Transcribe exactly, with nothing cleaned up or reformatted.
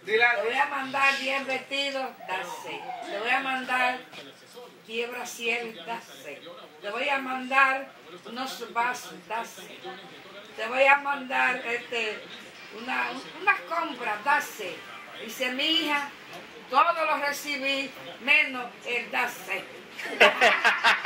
Dile. Le voy a mandar diez vestidos, dase. Le voy a mandar diez brasieres, dase. Le voy a mandar unos vasos, dase. Te voy a mandar este, una, unas compras, dase. Dice mi hija, todo lo recibí, menos el dase.